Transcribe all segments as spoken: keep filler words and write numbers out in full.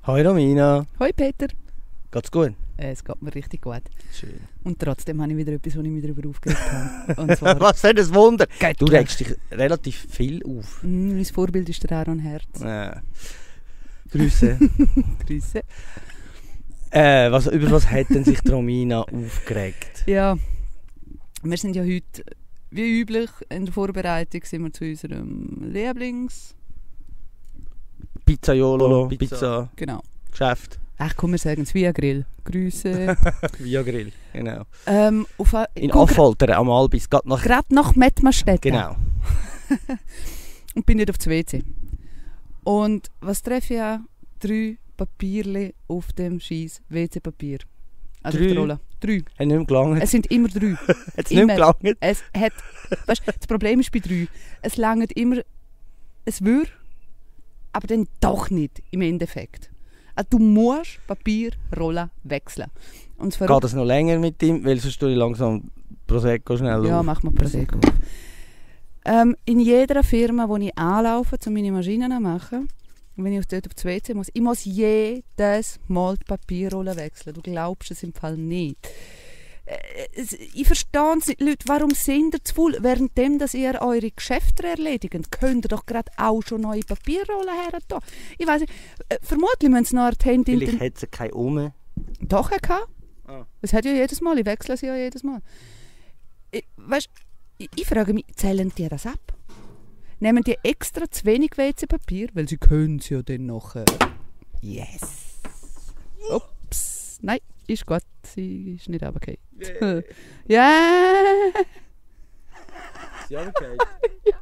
Hoi Romina. Hoi Peter. Geht's gut? Äh, es geht mir richtig gut. Schön. Und trotzdem habe ich wieder etwas, wo ich mich darüber aufgeregt habe. Und zwar Was für ein Wunder! Göttlich. Du regst dich relativ viel auf. Mm, mein Vorbild ist der Aaron Herz. Ja. Grüße. Grüße. äh, was, über was hat denn sich die Romina aufgeregt? Ja, wir sind ja heute, wie üblich, in der Vorbereitung sind wir zu unserem Lieblings... Pizzaiolo, Pizza. Pizza, Genau. Geschäft. Ach komm, wir sagen es Via Grill. Grüße. Via Grill, genau. ähm, auf, a- In komm, Affoltern am Albis, gerade nach... Gerade nach Mettmerstedt. Genau. Und bin nicht auf das W C. Und was treffe ich an? Drei Papierchen auf dem scheiß W C-Papier. Also Drei? auf der Rolle. Drei. Hat nicht mehr gelangt. Es sind immer drei. Hat es nicht mehr immer. gelangt? Es hat, weißt, das Problem ist bei drei, es langt immer, es würde, aber dann doch nicht im Endeffekt. Also du musst Papierrollen wechseln. Und das Geht das noch länger mit ihm? Weil sonst tue ich langsam Prosecco schnell Ja, auf. mach mal Prosecco. Ähm, in jeder Firma, wo ich anlaufe, um meine Maschinen zu machen, und wenn ich dort auf das W C muss, ich muss jedes Mal die Papierrolle wechseln. Du glaubst es im Fall nicht. Äh, es, ich verstehe es nicht, Leute, warum sind ihr zu faul? Währenddem, dass ihr eure Geschäfte erledigt, könnt ihr doch gerade auch schon neue Papierrollen her tun. Ich weiss nicht, äh, vermutlich müssen sie noch eine Hände... Vielleicht hat sie keine um. Doch, er kann. Ah. Das hat ja jedes Mal, ich wechsle sie ja jedes Mal. Ich, weißt, ich, ich frage mich, zählen die das ab? Nehmen die extra zu wenig W C-Papier, weil sie können es ja dann nachher. Yes! Ups! Nein, ist gut, sie ist nicht runtergefallen. Yeah. Ja! Sie runtergefallen? Ja.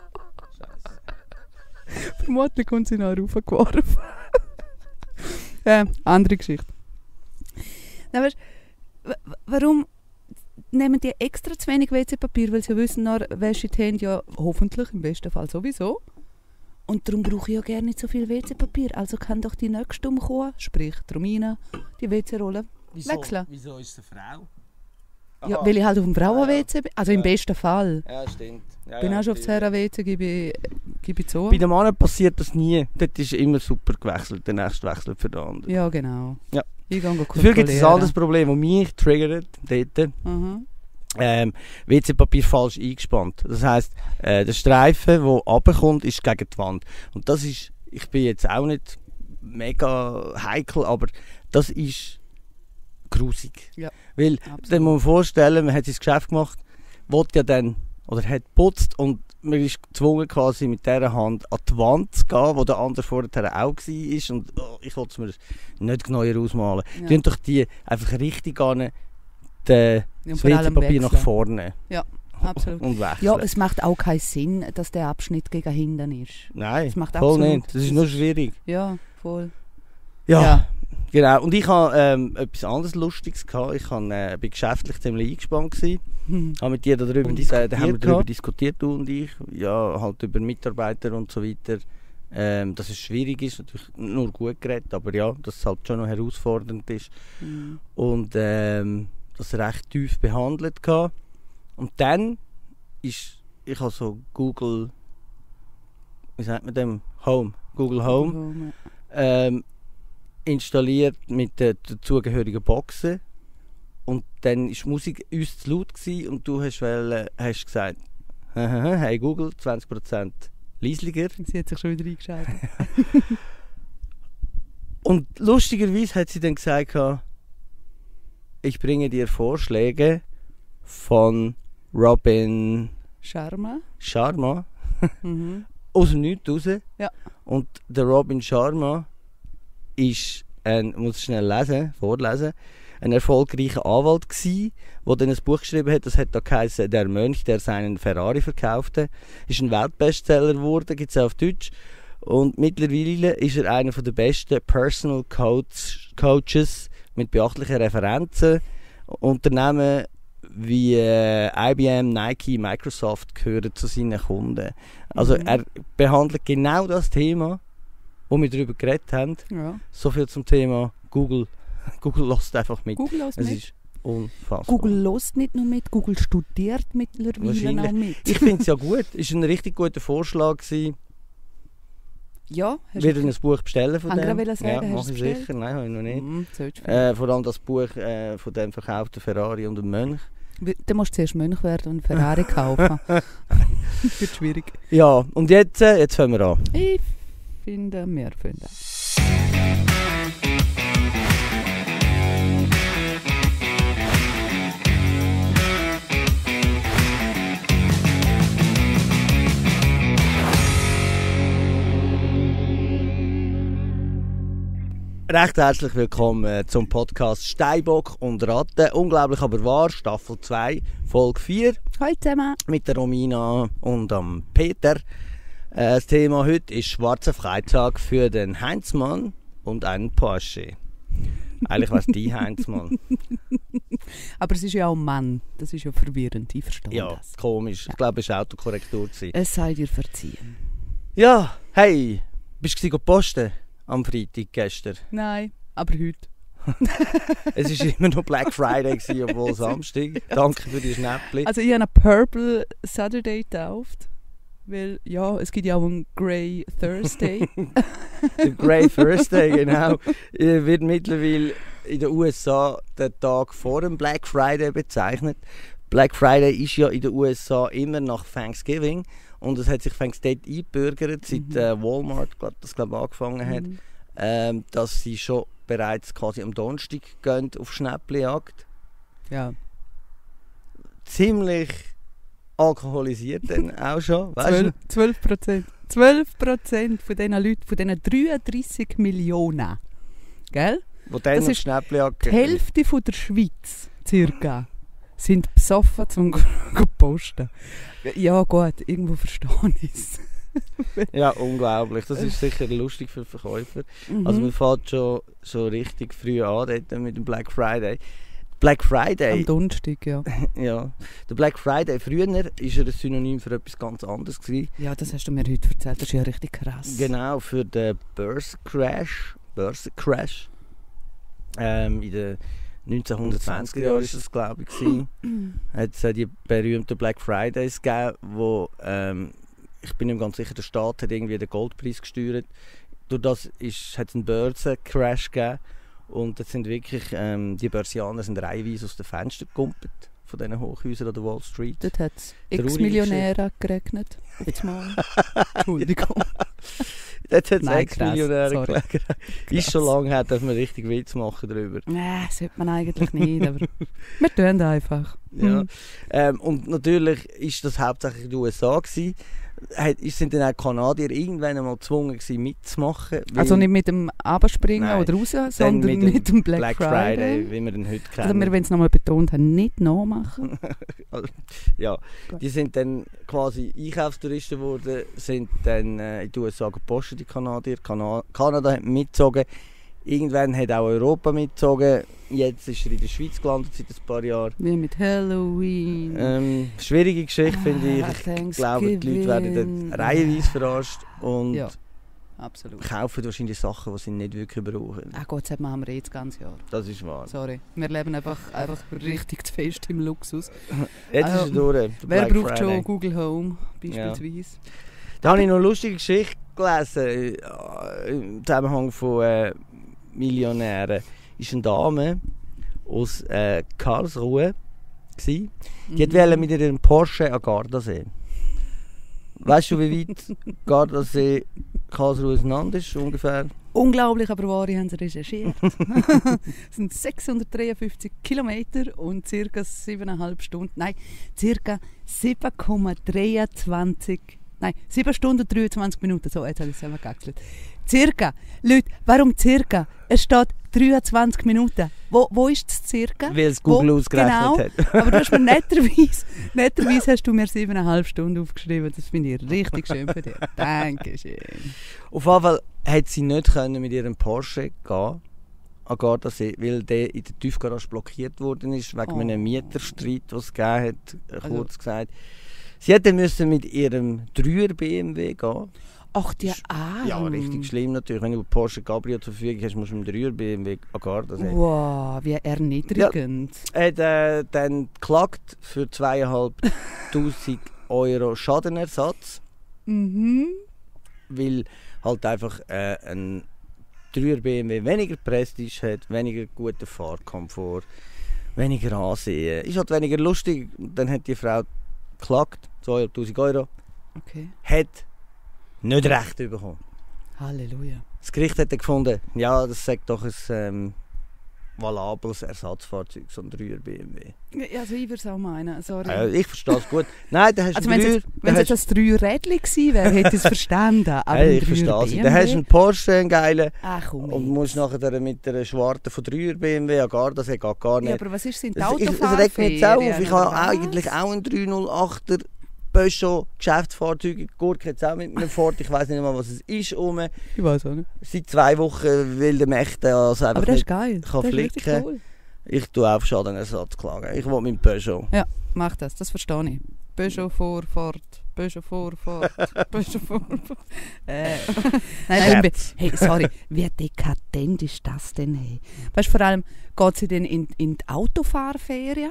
Scheiße. Vermutlich kommt sie noch raufgeworfen. Ja, andere Geschichte. Nein, weißt, w- w- warum nehmen die extra zu wenig W C-Papier, weil sie wissen, dann wäsche die Hände ja hoffentlich, im besten Fall sowieso. Und darum brauche ich ja gerne nicht so viel W C-Papier. Also kann doch die nächste umkommen, sprich die Romina, die W C-Rolle wechseln. Wieso ist es eine Frau? Ja, weil ich halt auf dem Frauen-W C bin. Also im Ja. besten Fall. Ja, stimmt. Ja, bin ja, auch schon auf das Herren-W C, gebe ich, gebe ich zu. Bei den Männern passiert das nie. Dort ist immer super gewechselt. Der nächste wechselt für den anderen. Ja, genau. Ja. Ich gehe Dafür gibt es ein anderes Problem, das mich triggert. Dort. Mhm. Ähm, W C-Papier falsch eingespannt. Das heisst, äh, der Streifen, der runterkommt, ist gegen die Wand. Und das ist, ich bin jetzt auch nicht mega heikel, aber das ist grusig. Ja, Weil, absolut. dann muss man vorstellen, man hat sein Geschäft gemacht, wollte ja dann, oder hat geputzt und man ist gezwungen quasi mit dieser Hand an die Wand zu gehen, wo der andere vorher auch war. Und oh, ich wollte es mir nicht genauer ausmalen. Ja. Tun doch die einfach richtig an den Ja, das vor allem W C-Papier nach wechseln. vorne Absolut. und wechseln. Ja, es macht auch keinen Sinn, dass der Abschnitt gegen hinten ist. Nein, es macht voll absolut- nicht. Das ist nur schwierig. Ja, voll. Ja, Ja. genau. Und ich hatte ähm, etwas anderes Lustiges gehabt. Ich war äh, bin geschäftlich ziemlich eingespannt gewesen. Hm. Habe mit dir darüber, Und äh, da haben wir diskutiert darüber gehabt. diskutiert, du und ich. Ja, halt über Mitarbeiter und so weiter. Ähm, dass es schwierig ist, natürlich nur gut geredet, aber ja, dass es halt schon noch herausfordernd ist. Hm. Und ähm, das recht tief behandelt gehabt. Und dann ist, ich habe so Google, wie sagt man dem? Home, Google Home, ähm, installiert mit den dazugehörigen Boxen. Und dann war die Musik uns zu laut gewesen und du hast, wollen, hast gesagt, hey Google, zwanzig Prozent leislicher. Sie hat sich schon wieder eingeschaltet. Und lustigerweise hat sie dann gesagt, ich bringe dir Vorschläge von Robin Sharma. Sharma Mhm. aus dem Nichts raus. Ja. Und der Robin Sharma ist ein, muss ich schnell lesen, vorlesen, ein erfolgreicher Anwalt gsi, der dann ein Buch geschrieben hat, das hat da geheißen «Der Mönch, der seinen Ferrari verkaufte». Ist ein Weltbestseller geworden, gibt es auch auf Deutsch. Und mittlerweile ist er einer der besten Personal Coach, Coaches mit beachtlichen Referenzen. Unternehmen wie äh, I B M, Nike, Microsoft gehören zu seinen Kunden. Also Mhm. er behandelt genau das Thema, wo wir darüber geredet haben. Ja. So viel zum Thema Google. Google lässt einfach mit. Google lässt Es mit. ist unfassbar. Google lässt nicht nur mit, Google studiert mittlerweile Wahrscheinlich. auch mit. Ich finde es ja gut. Es war ein richtig guter Vorschlag gewesen. Ja, hast Wieder ein Buch bestellen von Kann dem. ich sagen, ja, hast mach du ich bestellt? sicher. Nein, habe ich noch nicht. Mm, sollst du Äh, vor allem das Buch äh, von dem verkauften Ferrari und dem Mönch. Dann musst du zuerst Mönch werden und Ferrari kaufen. Wird schwierig. Ja, und jetzt, äh, jetzt fangen wir an. Ich finde, wir finden. Recht herzlich willkommen äh, zum Podcast Steinbock und Ratte. Unglaublich aber wahr, Staffel zwei, Folge vier. Hallo zusammen. Mit der Romina und dem Peter. Äh, das Thema heute ist schwarzer Freitag für den Heinzmann und einen Porsche. Eigentlich war es die Heinzmann. Aber es ist ja auch ein Mann. Das ist ja verwirrend. Ich verstehe Ja, das. komisch. Ja. Ich glaube, es war Autokorrektur. gewesen. Es sei dir verziehen. Ja, hey, bist du posten am Freitag gestern? Nein, aber heute. Es war immer noch Black Friday, gewesen, obwohl Samstag. Danke für die Schnäppchen. Also ich habe einen Purple Saturday getauft. Weil, ja, es gibt ja auch einen Grey Thursday. Der Grey Thursday, genau. Äh, wird mittlerweile in den U S A der Tag vor dem Black Friday bezeichnet. Black Friday ist ja in den U S A immer nach Thanksgiving. Und es hat sich Thanksgiving eingebürgert, seit Mhm. äh, Walmart glaub, das glaub, angefangen hat, Mhm. ähm, dass sie schon bereits quasi am Donnerstag gehen auf Schnäppeljagd. Ja. Ziemlich alkoholisiert dann auch schon, weißt du? zwölf Prozent. zwölf Prozent von diesen Leuten, von diesen dreiunddreissig Millionen. Gell? Wo dann Das auf ist Schnäppeljagd Die Hälfte von der Schweiz, circa, sind besoffen zum zu posten. Ja gut, irgendwo verstehe ich es. Ja, unglaublich. Das ist sicher lustig für Verkäufer. Mhm. Also man fährt schon, schon richtig früh an dort mit dem Black Friday. Black Friday, Am Donnerstag, ja. ja. Der Black Friday, früher war er ein Synonym für etwas ganz anderes gewesen. Ja, das hast du mir heute erzählt, das ist ja richtig krass. Genau, für den Börsencrash. Börsencrash. Ähm, in den neunzehnhundertzwanziger Jahren war das, glaube ich, gewesen. Hat es äh, die berühmten Black Fridays gegeben, wo, ähm, ich bin nicht ganz sicher, der Staat hat irgendwie den Goldpreis gesteuert. Durch das hat es einen Börsencrash gegeben. Und jetzt sind wirklich, ähm, die Börsianer sind reihenweise aus den Fenstern gekumpelt von diesen Hochhäusern an der Wall Street. Dort hat es Traurige X-Millionäre geregnet. Auf das Mal. Entschuldigung. Dort hat es Nein, Ex-Millionäre krass, sorry. gelegen. Ist schon lange her, darf man richtig Witz machen darüber. Nein, sollte man eigentlich nicht, aber wir tun einfach. Ja. Hm. Ähm, und natürlich ist das hauptsächlich in den U S A gewesen. Hat, sind dann auch Kanadier irgendwann einmal gezwungen gewesen, mitzumachen. weil- Also nicht mit dem Abspringen Nein, oder raus, dann sondern mit dem, Black, Black Friday. Friday, wie wir ihn heute kennen. Also wir wollen es nochmal betont haben, nicht nachmachen. Ja, Gut. die sind dann quasi Einkaufstouristen geworden, sind dann äh, in die U S A gepostet, die Kanadier. Kana Kanada hat mitgezogen. Irgendwann hat auch Europa mitgezogen. Jetzt ist er in der Schweiz gelandet seit ein paar Jahren. Wie mit Halloween. Ähm, schwierige Geschichte, finde ich. Ah, Ich glaube, die Leute werden Thanksgiving. dort reihenweise verarscht und Ja, absolut. kaufen wahrscheinlich Sachen, die sie nicht wirklich brauchen. Ach Gott, das machen wir eh das ganze Jahr. Das ist wahr. Sorry. Wir leben einfach, einfach richtig zu fest im Luxus. Jetzt Also, ist er durch. der Wer Black braucht Friday. schon Google Home beispielsweise? Da habe ich noch eine lustige Geschichte gelesen äh, im Zusammenhang von äh, Millionären. Ist eine Dame aus äh, Karlsruhe gsi. Die Mhm. wollte mit ihrem Porsche an Gardasee. Weißt du, wie weit Gardasee Karlsruhe auseinander ist ungefähr? Unglaublich, aber wahr, haben sie recherchiert. Es sind sechshundertdreiundfünfzig Kilometer und ca. siebeneinhalb Stunden. Nein, ca. sieben Komma dreiundzwanzig. Nein, sieben Stunden und dreiundzwanzig Minuten. So, jetzt habe ich es zusammengewechselt. Circa. Leute, warum circa? Es steht dreiundzwanzig Minuten. Wo, wo ist das circa? Weil es Google Wo? ausgerechnet Genau. hat. Aber du hast mir netterweise, netterweise hast du mir siebeneinhalb Stunden aufgeschrieben. Das finde ich richtig schön für dich. Dankeschön. Auf jeden Fall hat sie nicht können mit ihrem Porsche gehen an Gardasee, weil der in der Tiefgarage blockiert worden ist, wegen Oh. einem Mieterstreit, den es gegeben hat, äh, Also- kurz gesagt. Sie hätte müssen mit ihrem Dreier B M W gehen. Ach, die Arme. Ja, richtig schlimm natürlich. Wenn du einen Porsche Cabrio zur Verfügung hast, musst du mit dem Dreier B M W an Gardasee. Wow, wie erniedrigend. Er hat äh, dann geklagt für zweitausendfünfhundert Euro Schadenersatz, Mhm. weil halt einfach äh, ein Dreier B M W weniger Prestige hat, weniger guten Fahrkomfort, weniger Ansehen. Ist halt weniger lustig. Dann hat die Frau geklagt, zweitausend Euro. Okay. Hat nicht recht bekommen. Halleluja. Das Gericht hat dann gefunden, ja, das sagt doch ein ähm, valables Ersatzfahrzeug, so ein Dreier B M W. Ja, also ich würde es auch meinen, sorry. Äh, ich verstehe es gut. Nein, da hast also du wenn einen es Dreier... jetzt, wenn's jetzt ein Dreier-Rädchen gewesen wäre, hätte ich es verstanden. Aber Hey, ein ich verstehe es. Dreier-B M W? Da hast du einen Porsche, einen geilen, Ach komm und jetzt. musst nachher mit einer schwarzen von Dreier B M W, ja gar, das geht gar nicht. Ja, aber was ist denn die Das, ich, das regt mich jetzt auch auf. Ich habe eigentlich auch einen dreihundertachter Peugeot Geschäftsfahrzeug. Gurke jetzt auch mit einem Ford. Ich weiß nicht mal, was es ist. Um. Ich weiß auch nicht. Seit zwei Wochen will der Mächte also einfach Aber das ist nicht geil. kann Das ist richtig flicken. cool. Ich tue auf Schadenersatz klagen. Ich will mit Peugeot. Ja, mach das. Das verstehe ich. Peugeot vor, Ford. Peugeot vor, Ford. Peugeot vor, Ford. Äh. Nein, nein, hey, sorry. Wie dekadent ist das denn? Hey? Weißt du, vor allem, geht sie denn in, in die Autofahrferien?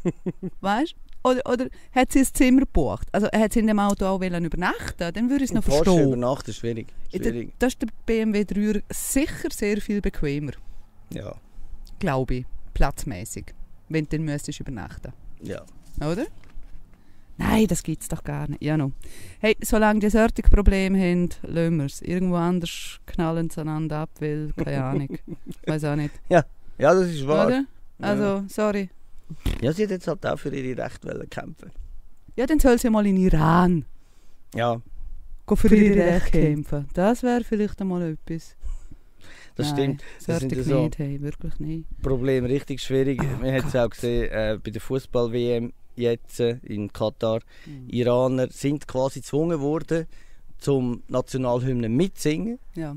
Weißt du? Oder, oder hat sie ein Zimmer gebucht? Also hat sie in dem Auto auch wollen übernachten? Dann würde ich es noch Porsche verstehen. übernachten ist schwierig. schwierig. Das ist der B M W drei sicher sehr viel bequemer. Ja. Glaube ich. Platzmäßig. Wenn du dann müsstest übernachten. Ja. Oder? Nein, das gibt es doch gar nicht. Ja, no. Hey, solange die solche Probleme haben, lassen wir es. Irgendwo anders knallen sie einander ab, weil, keine Ahnung. Weiß auch nicht. Ja, das ist wahr. Oder? Also, sorry. Ja, sie hat jetzt halt auch für ihre Rechte kämpfen. Ja, dann soll sie mal in Iran Ja, go für, Für ihre ihre Rechte Rechte kämpfen. Das wäre vielleicht einmal etwas. das Nein, stimmt. Das sollte sind ich so nicht, hey, wirklich nicht. Problem richtig schwierig. Oh Man hat es Gott. auch gesehen äh, bei der Fußball-W M jetzt äh, in Katar. Mhm. Iraner sind quasi gezwungen worden, zum Nationalhymnen mitzusingen. Ja.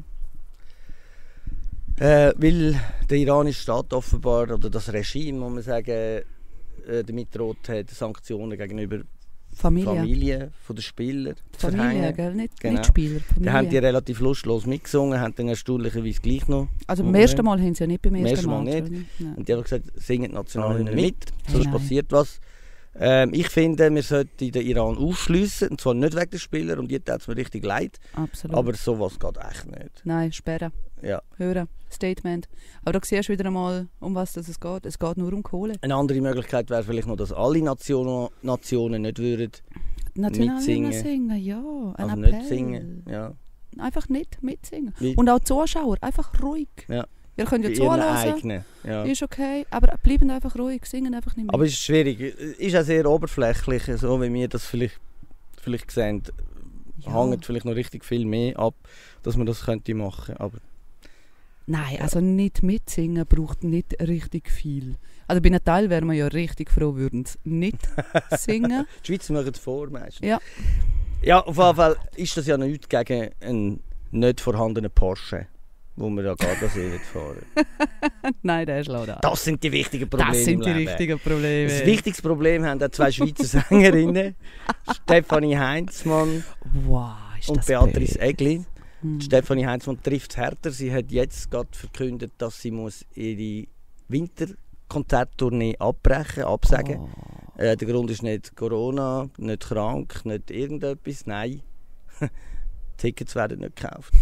Äh, weil der iranische Staat offenbar, oder das Regime, muss man sagen, äh, damit droht hat, Sanktionen gegenüber Familie. Familien von den Spielern zu Familie, verhängen. gell? Nicht, Genau. nicht Spieler. Da haben die Familie. relativ lustlos mitgesungen, haben dann erstaunlicherweise gleich noch. Also beim Moment. ersten Mal haben sie ja nicht beim Beim ersten ersten Mal Mal. nicht. oder? Nein. Und die haben gesagt, singen Nationalhymnen Mit. mit, Hey, sonst nein. passiert was. Ähm, ich finde, wir sollten den Iran ausschliessen, und zwar nicht wegen der Spieler, und jetzt tut es mir richtig leid, Absolut. aber sowas geht echt nicht. Nein, sperren. Ja. Hören. Statement. Aber da siehst du wieder einmal, um was das es geht. Es geht nur um Kohle. Eine andere Möglichkeit wäre vielleicht noch, dass alle Nationen, Nationen nicht würden, Nationalhymne Mitsingen. singen, ja. Ein also Appell. nicht singen. Ja. Einfach nicht mitsingen. Wie- Und auch die Zuschauer, einfach ruhig. Ja. Ihr könnt ja Bei ihren zuhören, eigenen. Ja. ist okay, aber bleiben einfach ruhig, singen einfach nicht mit. Aber es ist schwierig, ist auch sehr oberflächlich, so wie wir das vielleicht, vielleicht sehen. Ja. Hängt vielleicht noch richtig viel mehr ab, dass man das könnte machen. Aber Nein, also nicht mitsingen braucht nicht richtig viel. Also bei einem Teil wären wir ja richtig froh, würden sie nicht singen. die Schweizer machen es vor meistens. Ja. Ja, auf jeden Fall ist das ja nichts gegen einen nicht vorhandenen Porsche, wo wir ja gar das nicht fahren. Nein, der ist leider. Das sind die wichtigen Probleme Das sind im die Leben. richtigen Probleme. Das wichtigste Problem haben auch zwei Schweizer Sängerinnen, Stefanie Heinzmann Wow, ist und das Beatrice blöd. Egli. Hm. Stefanie Heinzmann trifft es härter. Sie hat jetzt gerade verkündet, dass sie muss ihre Winterkonzerttournee abbrechen, absagen. Oh. Äh, der Grund ist nicht Corona, nicht krank, nicht irgendetwas. Nein, Tickets werden nicht gekauft.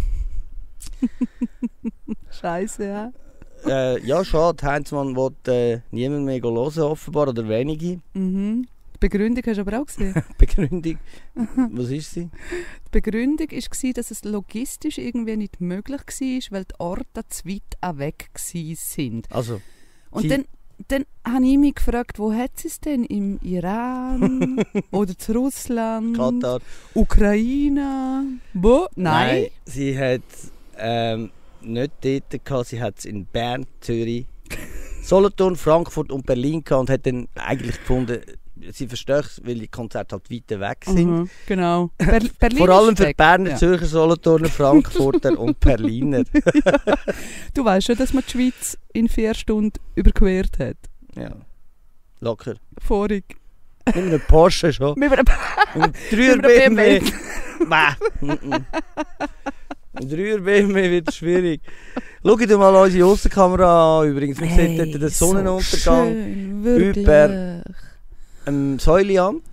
Scheiße, ja. Äh, ja, schade. Heinzmann will äh, niemand mehr hören, offenbar, oder wenige. Mhm. Die Begründung hast du aber auch gesehen. Begründung. Was ist sie? Die Begründung war, dass es logistisch irgendwie nicht möglich war, weil die Orte zu weit weg waren. Also, Und sie- dann, dann habe ich mich gefragt, wo hat sie es denn? Im Iran? Oder zu Russland? Katar. Ukraine? Wo? Nein. sie hat ähm, nicht dort gehabt, sie hat es in Bern, Zürich, Solothurn, Frankfurt und Berlin gehabt und hat dann eigentlich gefunden, sie versteht es, weil die Konzerte halt weiter weg sind. Mhm, genau. Ber Berlin Vor allem ist für weg. Berner, Ja. Zürcher, Solothurner, Frankfurter und Berliner. Du weißt schon, dass man die Schweiz in vier Stunden überquert hat. Ja, locker. Vorig. Mit einem Porsche schon. Mit einem Mit einem Dreier Mit B einem M W. B M Nein. mhm. Ein Dreier B M W wird schwierig. Schau dir mal unsere Aussenkamera an. Übrigens, man sieht dort den Sonnenuntergang So schön, wirklich. über- im Säuliamt.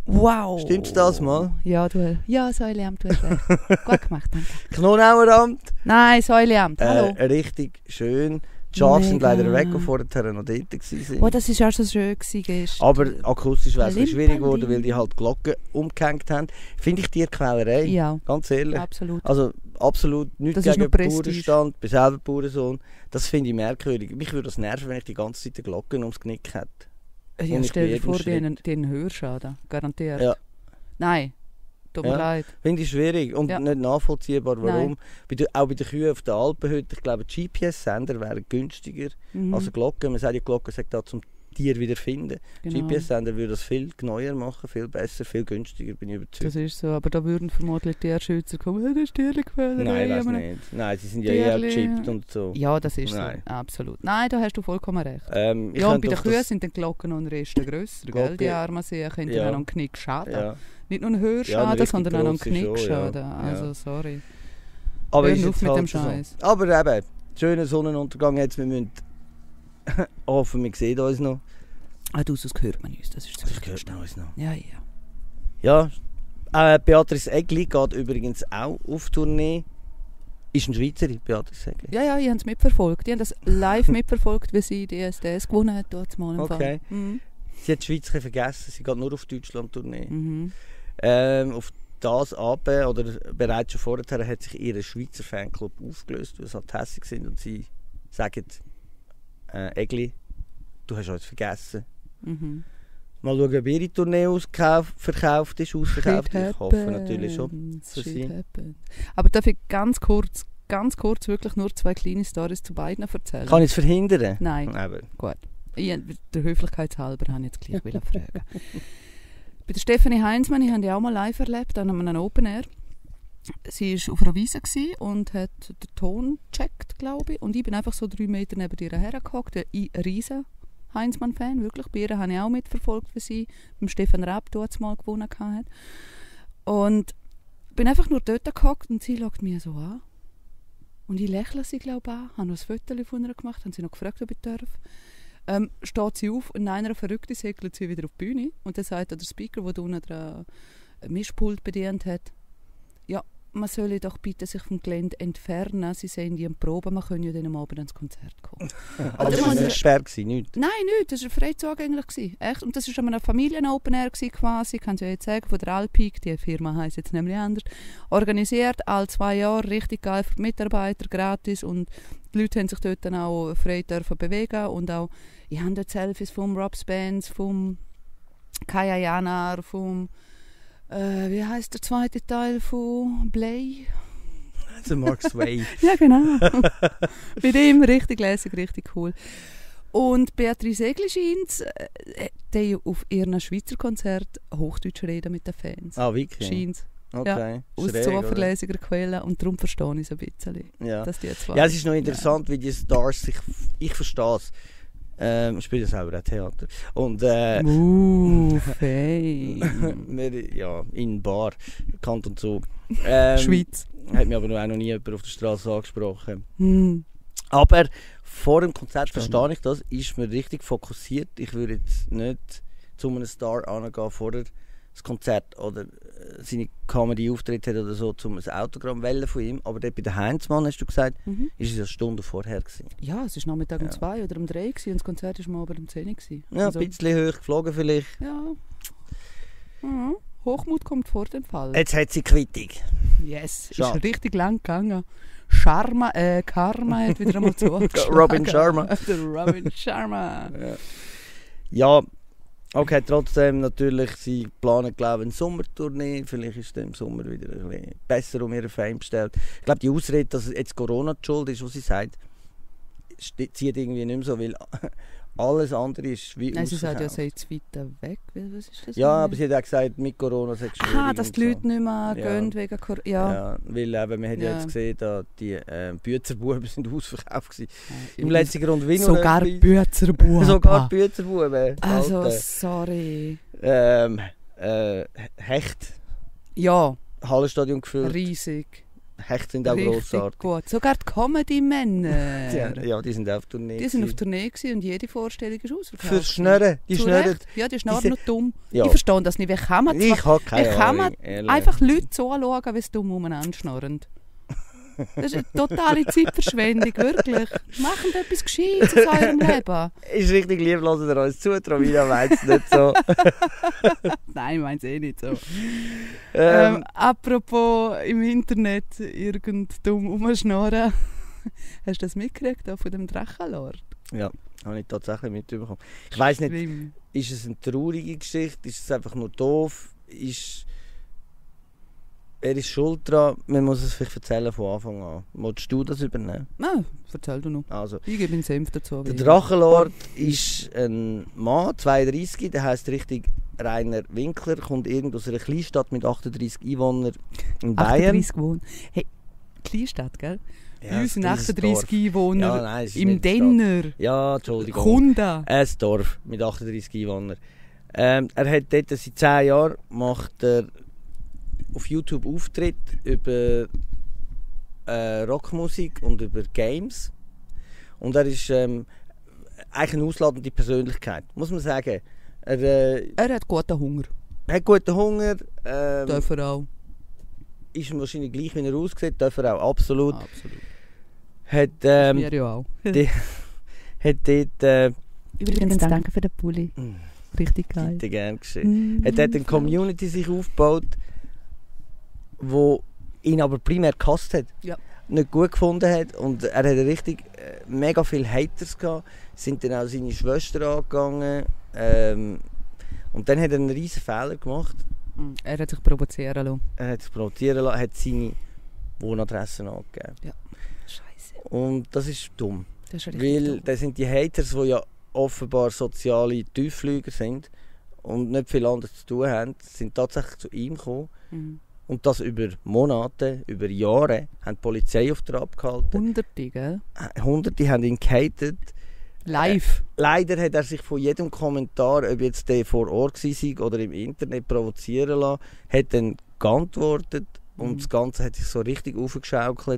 Wow. Stimmt's das mal? Ja, du, ja, Säuleamt, du hast recht. Gut gemacht, danke. Knonaueramt. Nein, Säuleamt, hallo. Äh, richtig schön. Die Schafe sind Mega. leider weg, die vorher noch dort waren. Oh, das war auch so schön gewesen. Aber akustisch wäre es ein bisschen schwierig Limpeli. geworden, weil die halt Glocken umgehängt haben. Finde ich Tierquälerei. Ja, Ganz ehrlich. absolut. Also absolut nichts Das ist gegen nur Prestige. Bauernstand. Ich bin selber Bauernsohn. Das finde ich merkwürdig. Mich würde das nerven, wenn ich die ganze Zeit die Glocken ums Knick hätte. Ja, Und ich stell bei dir vor, jedem die haben, Schritt. die haben einen Hörschaden, garantiert. Ja. Nein, tut mir Ja. leid. Finde ich schwierig und Ja. nicht nachvollziehbar, warum. Nein. Bei der, auch bei den Kühen auf den Alpen heute, ich glaube, G P S-Sender wären günstiger Mhm. als eine Glocke. Man sagt ja, Glocke sagt da zum Tier wiederfinden. Genau. G P S-Sender würde das viel genauer machen, viel besser, viel günstiger, bin ich überzeugt. Das ist so, aber da würden vermutlich die Tierschützer kommen, «Hey, das ist Tierquälerei». Nein, das aber- nicht. Nein, sie sind ja eher Tierli- gechippt und so. Ja, das ist Nein. so, absolut. Nein, da hast du vollkommen recht. Ähm, ich Ja, und könnte bei den doch Kühen das- sind die Glocken noch ein Rest grösser, gell? Glocke- Die armen Seen können Ja. auch noch einen Knick schaden. Ja. Nicht nur einen Ja, Hörschaden, eine richtig sondern auch noch einen grosse Knick schon, ja. schaden. Ja. Also, sorry. Aber Hör ist auf jetzt mit halt dem so. Scheiß. Aber eben, schöner Sonnenuntergang jetzt, wir müssen hoffen, wir sehen uns noch. Ah, du, sonst hört man uns, das ist das Das Wichtigste. gehört uns noch. Ja, ja. Ja, äh, Beatrice Egli geht übrigens auch auf Tournee. Ist ein Schweizerin, Beatrice Egli. Ja, ja, ich habe es mitverfolgt. Ich habe das live mitverfolgt, wie sie die S D S gewonnen hat. Dort mal im Okay. Fall. Mhm. Sie hat die Schweiz ein bisschen vergessen, sie geht nur auf Deutschland-Tournee. Mhm. Ähm, auf das ab, oder bereits schon vorher, hat sich ihr Schweizer Fanclub aufgelöst, weil sie halt hässlich sind und sie sagen, äh, Egli, du hast uns vergessen. Mhm. Mal schauen, ob ihre Tournee ausgekauft, verkauft ist, ausverkauft Shit ist. Ich hoffe natürlich schon. happens, für shit sie. happens. Aber darf ich ganz kurz, ganz kurz wirklich nur zwei kleine Storys zu beiden erzählen? Kann ich es verhindern? Nein. Eben. Gut. Ich, der Höflichkeitshalber habe ich jetzt gleich wollen fragen. Bei der Stefanie Heinzmann, ich habe die auch mal live erlebt, an einem Open Air. Sie war auf einer Wiese gsi und hat den Ton gecheckt, glaube ich. Und ich bin einfach so drei Meter neben ihr hergehockt. Ein riesen Heinzmann-Fan, wirklich. Bei ihr habe ich auch mitverfolgt, wie sie beim Stefan Raab dort mal gewonnen hat. Und bin einfach nur dort gehockt und sie schaut mich so an. Und ich lächle sie, glaube ich, an. Habe noch ein Foto von ihr gemacht, haben sie noch gefragt, ob ich darf. Ähm, steht sie auf und in einer Verrückten segelt sie wieder auf die Bühne. Und dann sagt der Speaker, der unten dran ein Mischpult bedient hat, ja, man solle doch bitte sich vom Gelände entfernen. Sie sehen die Probe, man können ja dann am Abend ans Konzert kommen. Aber das dann war haben nicht sie- gesperrt, nicht? Nein, nicht. Das war frei zugänglich. gewesen. Echt. Und das war an einem Familien-Open-Air gewesen, quasi. Ich kann es ja jetzt sagen, von der Alpic, die Firma heisst jetzt nämlich anders. Organisiert, alle zwei Jahre, richtig geil für die Mitarbeiter, gratis. Und die Leute haben sich dort dann auch frei dürfen bewegen. Und auch, ich habe dort Selfies vom Rob Spence, vom Kaya Janar, vom, äh, wie heisst der zweite Teil von Blay? Also Mark Sway. Ja, genau. Mit ihm richtig lässig, richtig cool. Und Beatrice Egli scheint äh, die auf ihren Schweizer Konzert Hochdeutsch reden mit den Fans. Ah, wirklich? Scheint Okay. aus Schräg, oder? zuverlässiger Quelle und darum verstehe ich es ein bisschen. Ja. Dass die zwei Ja, es ist noch interessant, wie die Stars sich... Ich verstehe es. Ähm, ich spiele selber auch Theater. Und äh, Uh, fein. wir, ja, in Bar, Kanton Zug. Ähm, Schweiz. Hat mich aber noch, auch noch nie jemand auf der Straße angesprochen. Hm. Aber vor dem Konzert, Verstehe verstehe ich das, ist mir richtig fokussiert. Ich würde jetzt nicht zu einem Star angehen vor das Konzert oder äh, seine Comedy-Auftritt hat oder so, um ein Autogramm wählen von ihm. Aber dort bei der Heinzmann, hast du gesagt, Mhm. ist es eine Stunde vorher gewesen. Ja, es war Nachmittag um Ja. zwei oder um drei gewesen, und das Konzert war mal aber um zehn gewesen. Ja, Also, ein bisschen hoch geflogen vielleicht. ja. Mhm. Hochmut kommt vor dem Fall. Jetzt hat sie Quittung. Yes, Schade. ist richtig lang gegangen. Sharma, äh, Karma hat wieder einmal zugeschlagen. Robin Sharma. Der Robin Sharma. Ja. Ja, okay, trotzdem natürlich, sie planen glaube ich eine Sommertournee, vielleicht ist es im Sommer wieder ein bisschen besser um ihren Fame bestellt. Ich glaube die Ausrede, dass jetzt Corona die Schuld ist, was sie sagt, sti- zieht irgendwie nicht mehr so, weil alles andere ist wie Nein, sie sagt ja, ausverkauft. sie ist weiter weg. Weil, was ist das? Ja, aber sie hat auch gesagt, mit Corona sei es schwierig. Aha, dass und die Leute nicht mehr Ja. gehen wegen Corona. Ja. Ja, weil eben, wir haben ja Ja. jetzt gesehen, dass die äh, Büzerbuben sind ausverkauft gewesen. Im Übrigens, letzten Grund Wiener. Sogar Büzerbuben. Sogar die Büzerbuben. Also, Alter. sorry. Ähm, äh, Hecht, Ja, Hallenstadion gefüllt. riesig. Hecht sind auch Richtig grossartig. gut. Sogar die Comedy-Männer. Ja, ja, die sind auf Tournee. Die sind auf gewesen. Tournee gewesen und jede Vorstellung ist ausverkauft. Fürs Schnurren. Die Zu schnurren. Recht. Ja, die schnurren Diese- noch dumm. Ja. Ich verstehe das nicht. Wie kann man, Ich habe keine wie kann man Ahnung. ehrlich. einfach Leute so anschauen, wie sie dumm umeinander schnurren? Das ist eine totale Zeitverschwendung, wirklich. Macht etwas Gescheites aus eurem Leben. Ist richtig lieb, lassen ihr uns zu. Romina meint es nicht so. Nein, ich meine es eh nicht so. ähm, Ähm, apropos im Internet irgend dumm rumschnurren. Hast du das mitgekriegt auch von dem Drachenlord? ja, habe ich tatsächlich mitbekommen. Ich weiss nicht, Schlimm. ist es eine traurige Geschichte? Ist es einfach nur doof? Ist... Er ist schuld dran. Man muss es vielleicht erzählen von Anfang an. Willst du das übernehmen? Nein, erzähl du noch. Also, Ich gebe den Senf dazu. der wie- Drachenlord ist ein Mann, zweiunddreißig, der heisst richtig Rainer Winkler, kommt irgend aus einer Kleinstadt mit achtunddreißig Einwohnern in Bayern. achtunddreißig Wohn. Hey, Kleinstadt, gell? Ja, Bei uns sind ein kleines achtunddreißig Dorf. Einwohner. Ja, nein, es ist Im nicht eine Stadt. Denner. Ja, Entschuldigung. Kunda. Ein Dorf mit achtunddreißig Einwohnern. Ähm, er hat dort seit zehn Jahren macht er auf YouTube Auftritt über äh, Rockmusik und über Games. Und er ist ähm, eigentlich eine ausladende Persönlichkeit, muss man sagen. Er äh, Er hat guten Hunger. hat guten Hunger, ähm, Darf er auch. ist ihm wahrscheinlich gleich, wie er aussieht, darf er auch, absolut. Absolut. Hat, ähm, Wir ja auch. die, hat dort äh, Übrigens, danke für den Pulli. Mm. Richtig geil. bitte gern geschehen. Mm, Er hat dort eine Community sich aufgebaut, wo ihn aber primär gehasst hat. Ja. Nicht gut gefunden hat. Und er hatte richtig äh, mega viele Haters gehabt. Sind dann auch seine Schwester angegangen. Ähm, und dann hat er einen riesen Fehler gemacht. Mm, Er hat sich provozieren lassen. Er hat sich provozieren lassen, hat seine Wohnadresse angegeben. Scheiße. Und das ist dumm. Das ist richtig Weil dumm. das sind die Haters, die ja offenbar soziale Tiefflüger sind und nicht viel anderes zu tun haben, sind tatsächlich zu ihm gekommen. Mhm. Und das über Monate, über Jahre, haben die Polizei auf der abgehalten. Hunderte, gell? Hunderte haben ihn gehatet. Live. Leider hat er sich von jedem Kommentar, ob jetzt der vor Ort war oder im Internet, provozieren lassen, hat dann geantwortet und Mhm. das Ganze hat sich so richtig aufgeschaukelt,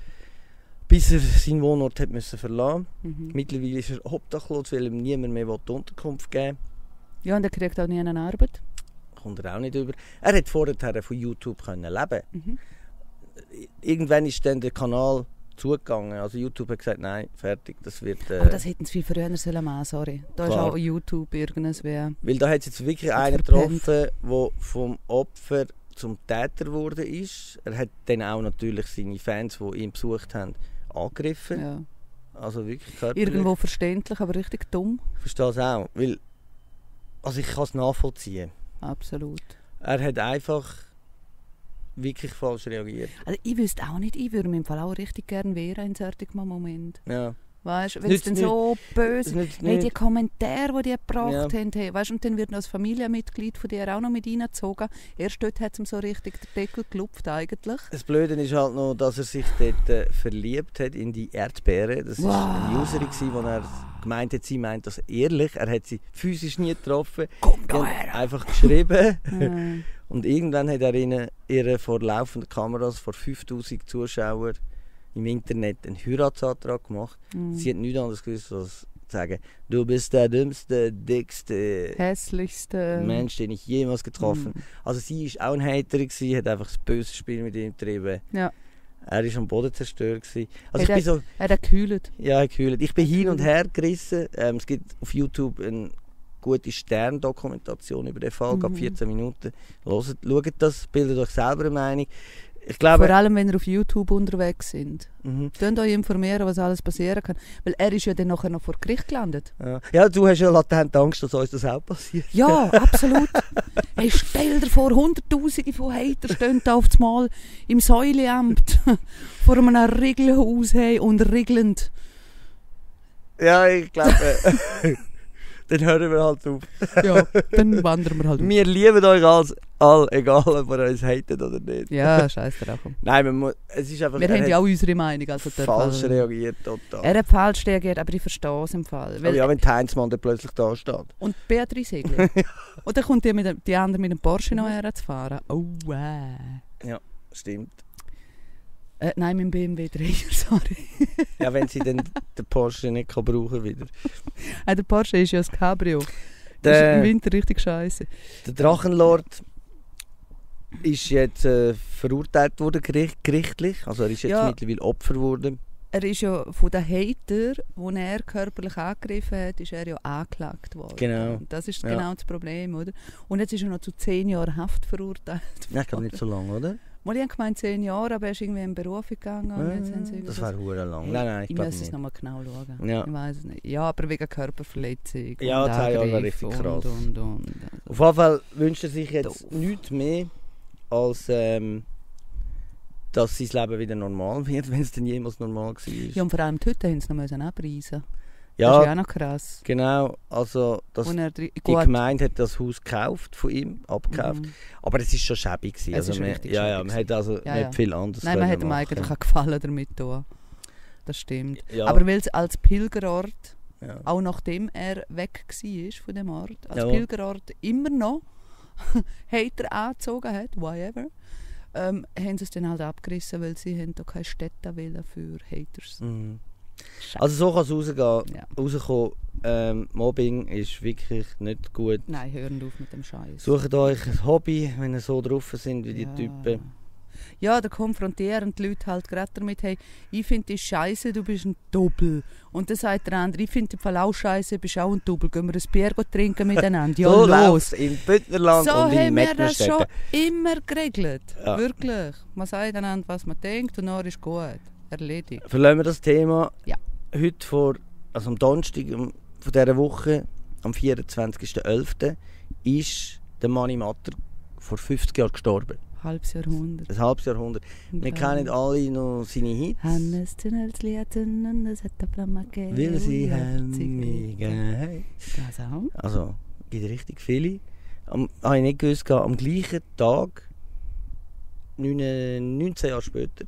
bis er seinen Wohnort hat müssen verlassen. Mhm. Mittlerweile ist er obdachlos, weil ihm niemand mehr die Unterkunft geben Ja, und er kriegt auch nie eine Arbeit. will. Kommt er auch nicht über. Er hat vorher von YouTube können leben. Mhm. Irgendwann ist dann der Kanal zugegangen. Also YouTube hat gesagt, nein, fertig, das wird... Äh, Aber das hätten sie viel früher sollen machen, sorry. Da ist Klar. auch YouTube irgendwas. Weil da hat es jetzt wirklich Hat einen verpennt. getroffen, der vom Opfer zum Täter geworden ist. Er hat dann auch natürlich seine Fans, die ihn besucht haben, angegriffen. Ja. Also wirklich körperlich. Irgendwo verständlich, aber richtig dumm. Ich verstehe es auch. Weil, also ich kann es nachvollziehen. Absolut. Er hat einfach wirklich falsch reagiert. Also ich wüsste auch nicht, ich würde mich im Fall auch richtig gerne wehren in solchen Moment. Ja. Weißt du, wenn Nützt es dann so böse Das nützt hey, die nicht. Kommentare, die die gebracht Ja. haben, hey, weißt, und dann wird noch das Familienmitglied von dir auch noch mit reingezogen. Erst dort hat es ihm so richtig den Deckel gelupft eigentlich. Das Blöde ist halt noch, dass er sich dort äh, verliebt hat in die Erdbeere. Das war Wow. eine Userin, gewesen, wo er gemeint hat, sie meint das ehrlich. Er hat sie physisch nie getroffen. Komm Die da haben her! einfach geschrieben. Ja. Und irgendwann hat er ihnen ihre vor laufenden Kameras vor fünftausend Zuschauern im Internet einen Heiratsantrag gemacht. Mhm. Sie hat nichts anderes gewusst, als zu sagen, du bist der dümmste, dickste Hässlichste. Mensch, den ich jemals getroffen habe. Mhm. Also sie war auch ein Hater, gewesen, hat einfach das böse Spiel mit ihm getrieben. Ja. Er war am Boden zerstört. Gewesen. Also Hey, ich bin so, Er hat gekühlt. ja, gekühlt. Ich bin hin und her gerissen. Ähm, es gibt auf YouTube eine gute Stern-Dokumentation über den Fall, Mhm. mhm. vierzehn Minuten. Hört, schaut das, bildet euch selber eine Meinung. Ich glaube, Vor allem, wenn ihr auf YouTube unterwegs sind. mhm. Könnt euch informieren, was alles passieren kann. Weil er ist ja dann nachher noch vor Gericht gelandet. ja. ja, du hast ja latent Angst, dass uns das auch passiert. Ja, absolut. Hey, stell dir vor, Hunderttausende von Hatern stehen da auf das Mal im Säuleamt vor einem Regelhaus hey, und regelnd. Ja, ich glaube, äh, dann hören wir halt auf. Ja, dann wandern wir halt auf. Wir lieben euch als all, egal ob ihr uns hatet oder nicht. Ja, scheiß drauf. Nein, man muss, es ist einfach, Wir er haben ja hat auch unsere Meinung. Also falsch reagiert total. Er hat falsch reagiert, aber ich verstehe es im Fall. Aber Weil, ja, wenn die Heinzmann dann plötzlich da steht. Und Beatrice Egli. Und dann kommt die, mit dem, die andere mit dem Porsche noch herzufahren. Oh, wow. Stimmt. Äh, nein, mein B M W drei, sorry. Ja, wenn sie dann den Porsche nicht kann brauchen wieder. äh, der Porsche ist ja das Cabrio. Der, das ist im Winter richtig scheiße. Der Drachenlord ist jetzt äh, verurteilt worden gericht, gerichtlich. Also er ist jetzt Ja. mittlerweile Opfer geworden. Er ist ja von den Hatern, die er körperlich angegriffen hat, ist er ja angeklagt worden. Genau. Und das ist Ja. genau das Problem, oder? Und jetzt ist er noch zu zehn Jahren Haft verurteilt. Ja, ich glaube nicht so lange, oder? Mal, ich habe gemeint zehn Jahre, aber er ist irgendwie in Berufung gegangen. Und jetzt haben sie das irgendwie wäre hure lang. Hey, Nein, nein, ich ich glaube muss es nicht. nochmal genau schauen. Ja. Ich weiß es nicht. Ja, aber wegen Körperverletzung. Ja, und zehn Jahre wäre Angriff richtig und, krass. Und, und, und. Auf jeden Fall wünscht er sich jetzt Doof. nichts mehr, als ähm, dass sein Leben wieder normal wird, wenn es denn jemals normal war. Ja, und vor allem die Hütte haben sie noch müssen abreißen. Ja, Das ist ja auch noch krass. genau. Also, das, Und er dri- die gut. Gemeinde hat das Haus gekauft von ihm, abgekauft. Mhm. Aber es war schon schäbig. gewesen. Es Also ist man, richtig ja, ja, schäbig man hat also Ja, nicht ja. viel anderes Nein, man können hat ihm machen. eigentlich auch Gefallen damit tun. Das stimmt. Ja, Aber weil es als Pilgerort, ja. auch nachdem er weg war von dem Ort, als Ja. Pilgerort immer noch Hater angezogen hat, whatever, ähm, haben sie es dann halt abgerissen, weil sie haben da keine Städte wollen für Haters. Mhm. Also so kann es rausgehen. Ja. Rauskommen. Ähm, Mobbing ist wirklich nicht gut. Nein, hören auf mit dem Scheiß. Sucht euch ein Hobby, wenn ihr so drauf sind wie die ja. Typen. Ja, da konfrontieren die Leute halt gerade damit, hey, ich finde dich scheiße, du bist ein Doppel. Und dann sagt der andere, ich finde dich auch scheiße, du bist auch ein Doppel. Gehen wir ein Bier trinken miteinander? Ja, so los. läuft's in Büttnerland So und in haben wir das schon Mettmerstetten. immer geregelt. Ja. Wirklich. Man sagt einander, was man denkt und dann ist gut. Erledigt. Verlassen wir das Thema. Ja. Heute vor, also am Donnerstag um, von dieser Woche, am vierundzwanzigsten elften ist der Mani Matter vor fünfzig Jahren gestorben. Halbes Jahrhundert. Ein halbes Jahrhundert. Wir kennen alle noch seine Hits. Hannes Tunnelsliaten und es hat der Flammake. Will sie haben mich gehen. Das auch. Also, es gibt richtig viele. Am, habe ich nicht gewusst, am gleichen Tag, neunzehn Jahre später,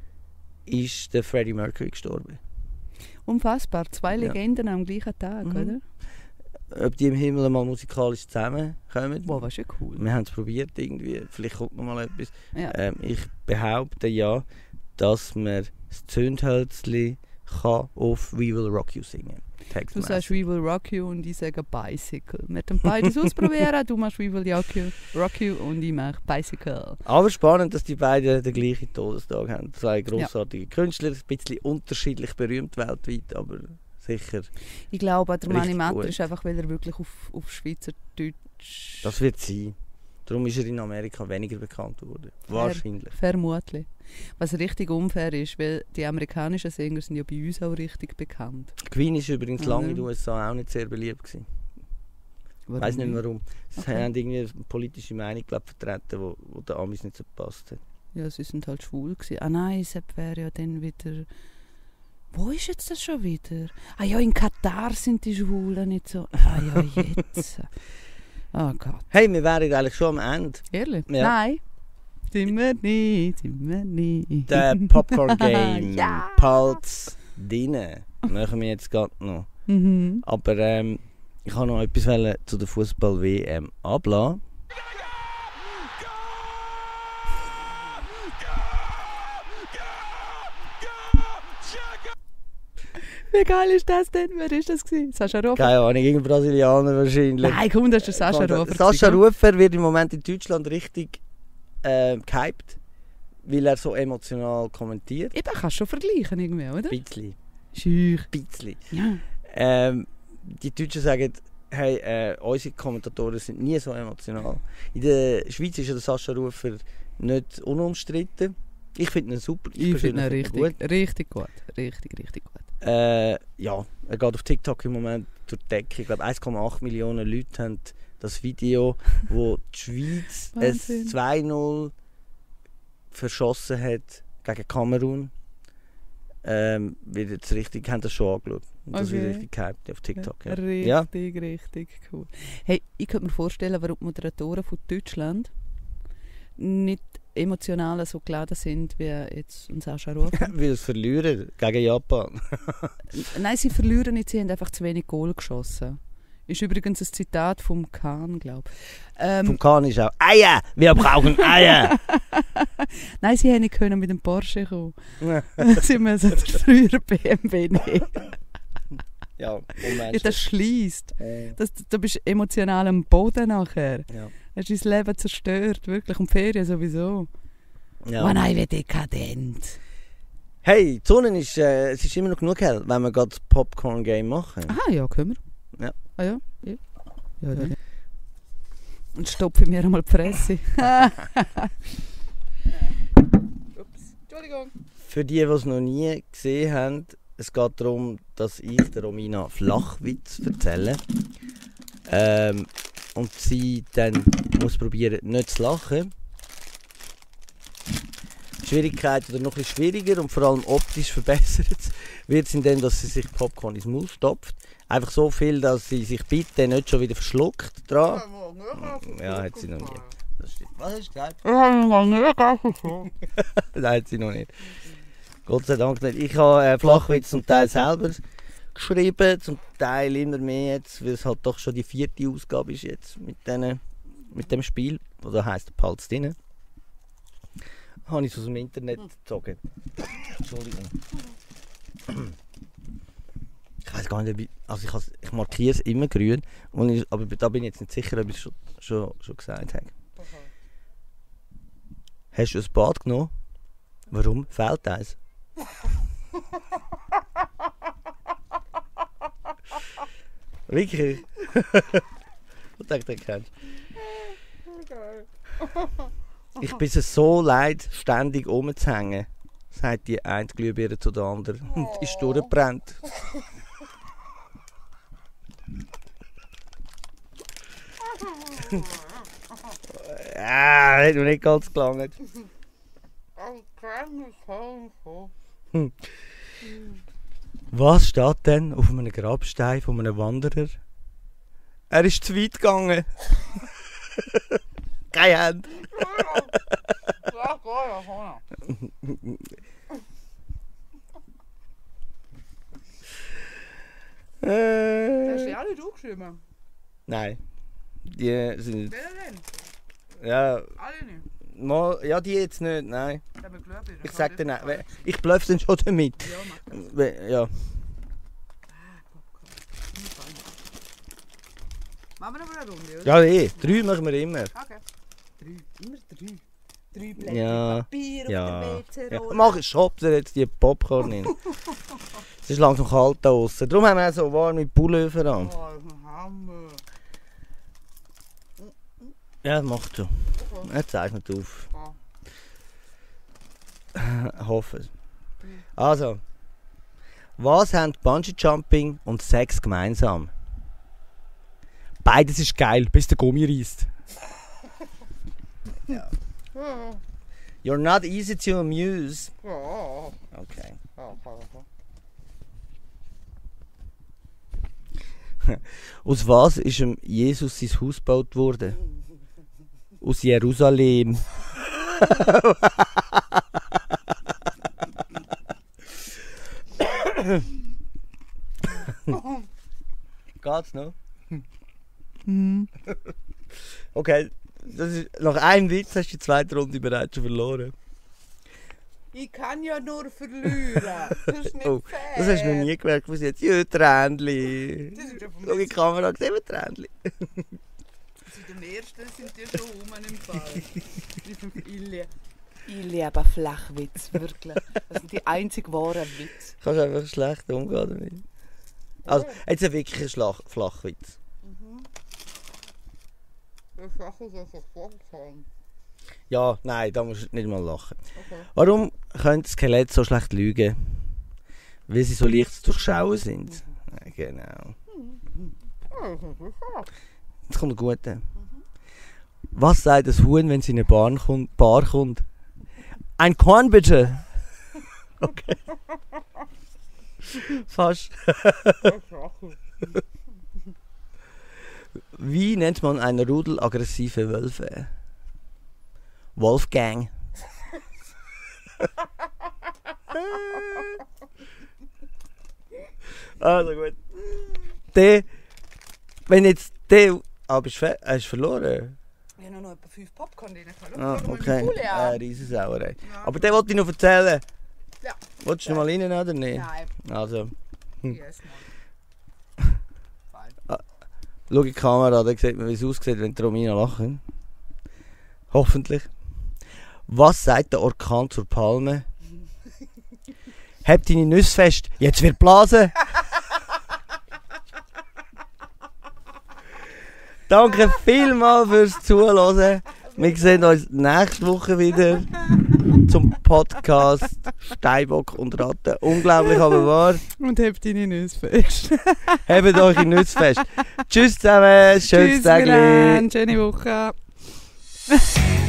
ist der Freddie Mercury gestorben. Unfassbar. Zwei Ja. Legenden am gleichen Tag, Mhm. oder? Ob die im Himmel mal musikalisch zusammenkommen. Wow, was schon cool. Wir haben es probiert irgendwie, vielleicht kommt noch mal etwas. Ja. Ähm, ich behaupte ja, dass man das Zündhölzli kann auf We Will Rock You singen. Du Textmäßig. sagst We Will Rock You und ich sage Bicycle. Wir haben beides ausprobieren. Du machst We Will Rock You, rock you und ich mache Bicycle. Aber spannend, dass die beiden den gleichen Todestag haben. Zwei grossartige Künstler, ein bisschen unterschiedlich berühmt weltweit, aber sicher. Ich glaube, der Mani Richtig Matter gut. ist einfach, weil er wirklich auf, auf Schweizerdeutsch... Das wird sein. Darum ist er in Amerika weniger bekannt worden. Wahrscheinlich. Vermutlich. Was richtig unfair ist, weil die amerikanischen Sänger sind ja bei uns auch richtig bekannt. Queen ist übrigens Ja, lange ne? in den U S A auch nicht sehr beliebt gewesen. Ich Warum weiss nicht warum. Sie Okay. haben irgendwie eine politische Meinung glaub, vertreten, wo, wo den Amis nicht so gepasst hat. Ja, sie sind halt schwul gewesen. Ah nein, es wäre ja dann wieder... Wo ist jetzt das schon wieder? Ah ja, in Katar sind die Schwulen nicht so... Ah ja, jetzt. Oh Gott. Hey, wir wären eigentlich schon am Ende. Ehrlich? Ja. Nein. Sind wir nicht, sind wir nicht. Der Popcorn Game. Ja. Pulse Dine. Machen wir jetzt gerade noch. Mhm. Aber ähm, ich wollte noch etwas wollen zu der Fußball-W M ablassen. Wie geil ist das denn? Wer ist das gewesen? Sascha Rofer? Keine Ahnung, irgendein Brasilianer wahrscheinlich. Nein, komm, das ist der Sascha Der Rofer. Sascha gewesen. Rufer wird im Moment in Deutschland richtig äh, gehypt, weil er so emotional kommentiert. Eben, kannst du schon vergleichen irgendwie, oder? Ein bisschen. Schüch. Ein bisschen. Ja. Ähm, die Deutschen sagen, hey, äh, unsere Kommentatoren sind nie so emotional. In der Schweiz ist ja der Sascha Rufer nicht unumstritten. Ich finde ihn super. Ich finde ihn persönlich richtig gut. richtig gut. Richtig, richtig gut. Äh, ja, er geht auf TikTok im Moment durch die Decke. Ich glaube, eins Komma acht Millionen Leute haben das Video, wo die Schweiz Wahnsinn. es zwei null verschossen hat gegen Kamerun. Ähm, wird jetzt richtig, haben das schon angeschaut. Und das Okay. wird richtig gehypt auf TikTok. Ja. Richtig, Ja. richtig cool. Hey, ich könnte mir vorstellen, warum die Moderatoren von Deutschland nicht emotional so geladen sind wie jetzt ein Sascha Rofer. Weil es verlieren gegen Japan. Nein, sie verlieren nicht, sie haben einfach zu wenig Goal geschossen. Ist übrigens ein Zitat vom Kahn, glaube ich. Ähm, Vom Kahn ist auch Eier! Wir brauchen Eier! Nein, sie haben nicht können mit dem Porsche kommen. Sie müssen früher B M W nehmen. Ja, Ja, das schließt. Äh, Das, du bist emotional am Boden nachher. ja. Hast dein Leben zerstört, wirklich. Und die Ferien sowieso. Ja. Oh nein, wie dekadent. Hey, die Sonne ist, äh, es ist immer noch genug hell, wenn wir gerade das Popcorn-Game machen. Aha, ja, können wir. Ja. Ah ja? Ja. Ja, ja. Und stopfe mir einmal die Fresse. Ups, Entschuldigung. Für die, die es noch nie gesehen haben, es geht darum, dass ich der Romina Flachwitz erzähle. Ähm, und sie dann muss probieren, nicht zu lachen. Die Schwierigkeit oder noch ein bisschen schwieriger und vor allem optisch verbessert wird es indem, dass sie sich Popcorn ins Maul stopft. Einfach so viel, dass sie sich bitte nicht schon wieder verschluckt dran. Ja, hat sie noch nie. Das stimmt. Was hast du gesagt? Ich habe noch nie gegessen. Nein, hat sie noch nicht. Gott sei Dank nicht. Ich habe äh, Flachwitz zum Teil selber geschrieben, zum Teil immer mehr jetzt, weil es halt doch schon die vierte Ausgabe ist jetzt mit, denen, mit dem Spiel. Oder heisst Palz drin. Habe ich es aus dem Internet gezogen. Entschuldigung. Ich weiß gar nicht, ob ich, also ich, has, ich markiere es immer grün, und ich, aber da bin ich jetzt nicht sicher, ob ich es schon, schon, schon gesagt habe. Okay. Hast du ein Bad genommen? Warum? Fehlt eins? Wirklich? Ich denke, den kennst du. Ich bin es so leid, ständig rumzuhängen, sagt die eine Glühbirne zu der anderen und ist durchgebrannt. Ah, hat noch nicht ganz gelangt. Hm. Was steht denn auf einem Grabstein von einem Wanderer? Er ist zu weit gegangen. Keine Hand. Hast du äh, die alle durchgeschrieben? Nein. Die sind. Wer denn? Ja, Alle nicht? mal, ja, die jetzt nicht, nein. Ja, aber glaub Ich sag dir nein. Ich bluff dann schon damit. Ja, mach das. We- Ja. Machen wir noch eine Runde, oder? Ja, eh. Drei machen wir immer. Okay. Drei. Immer drei. Drei Blätter Ja. Papier Ja. auf der Ja, W C-Rolle. mach, schopf dir jetzt die Popcorn in. Es ist langsam kalt da draußen. Darum haben wir auch so warme Pullover an. Oh, ein Hammer. Ja, mach du. Okay. Jetzt zeichnet auf. Ah. Hoffe es. Also. Was haben Bungee Jumping und Sex gemeinsam? Beides ist geil, bis der Gummi reißt. Ja. You're not easy to amuse. Ja. Okay. Ja, okay. Aus was ist ihm Jesus sein Haus gebaut worden? Aus Jerusalem. Geht's noch? Mhm. Okay, das ist, nach einem Witz hast du die zweite Runde bereits schon verloren. Ich kann ja nur verlieren. Das ist nicht Oh, fair. das hast du noch nie gemerkt bis jetzt. Ja, Tränli. Das ist ja vom Schau in die Kamera, sehen wir Tränli. Seit dem ersten sind die schon rum im Fall. Ich Ich liebe Flachwitz, wirklich. Das sind die einzig wahren Witze. Kannst einfach schlecht umgehen damit. Also, jetzt ein wirklicher Schlag, Flachwitz. Ich sage, dass ich vorgefahren. Ja, nein, da musst du nicht mal lachen. Okay. Warum können Skelette so schlecht lügen? Weil sie so leicht zu durchschauen sind. Ja, genau. Jetzt kommt ein guter. Was sagt das Huhn, wenn sie in eine Bar kommt? Bar kommt? Ein Korn bitte! Okay. Fast. Wie nennt man einen Rudel aggressive Wölfe? Wolfgang. Also gut. Der wenn jetzt der... Ah, bist du fe- hast du verloren? Ich habe noch etwa fünf Popcorn drin. Ah, okay. Äh, Riesensauerei. Ja. Aber den wollte ich noch erzählen. Ja. Wolltest du noch mal rein oder nicht? Nein, Also, yes, Mann. schau in die Kamera, dann sieht man, wie es aussieht, wenn die Romina lachen. Hoffentlich. Was sagt der Orkan zur Palme? Heb deine Nüsse fest, jetzt wird blasen! Danke vielmals fürs Zuhören. Wir sehen uns nächste Woche wieder zum Podcast Steinbock und Ratte. Unglaublich, aber wahr. Und habt deine Nüsse fest. Hebt eure Nüsse fest. Tschüss zusammen, schönes Tschüss, Tag. Milan, schöne Woche.